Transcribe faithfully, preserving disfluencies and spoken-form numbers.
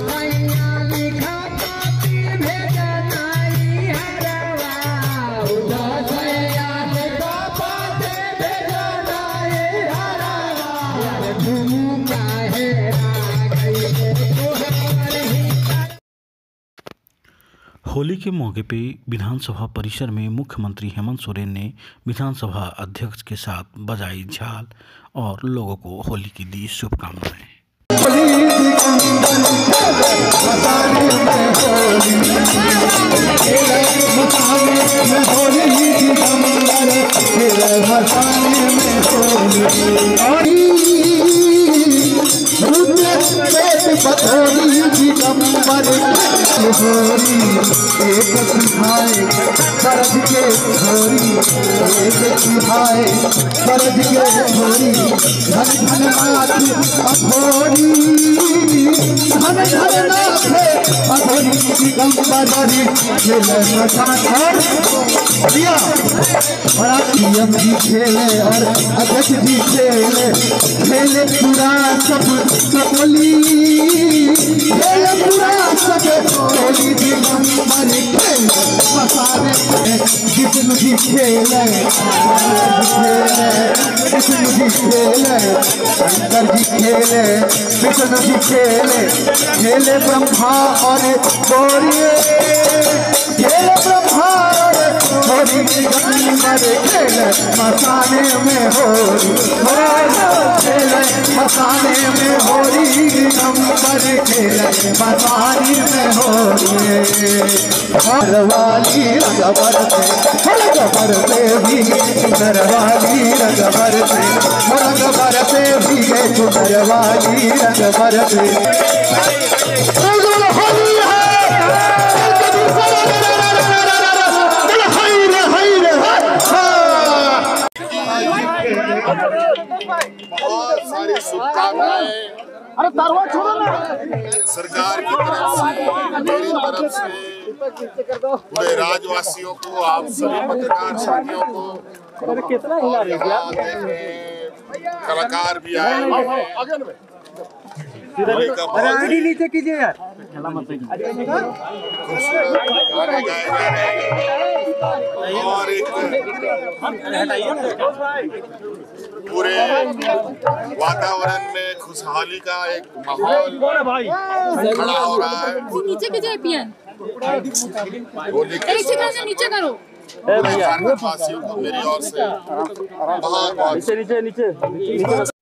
होली के मौके पे विधानसभा परिसर में मुख्यमंत्री हेमंत सोरेन ने विधानसभा अध्यक्ष के साथ बजाई झाल और लोगों को होली की दी शुभकामनाएं। पथोरी दिगंबर होरी एक सिखाए सरद के होरी एक सिखाए सरद के होरी धन धन नाथ अघोरी धन धन नाथ अघोरी दिगंबर खेले मचान दिया बड़ा पीएम जी खेले और अध्यक्ष जी खेले खेले पूरा सब सबली खेले पूरा सब होली दिगंबर खेले मसाले जितनु जी खेले खेले जितनु जी खेले शंकर जी खेले विष्णु जी खेले खेले ब्रह्मा और गौरी खेले ब्रह्मा होली दिगंबर खेले मसाने में होली खेले मसाने में होली दिगंबर खेले मसाने में होली घरवाली रगबर से रगबर से भी घरवाली रगबर से रगबर से भी घरवाली रगबर से बहुत सारी शुभकामनाएं सरकार की तरफ से, मेरी तरफ से पूरे राज्यवासियों को, आप सभी पत्रकार साथियों को, कलाकार भी आए नीचे कीजिए यार, और एक पूरे वातावरण में खुशहाली का एक माहौल खड़ा हो रहा है। नीचे कीजिए पियन, होली के नीचे करो। झारखंड वासियों को मेरी ओर से बहुत बहुत नीचे नीचे नीचे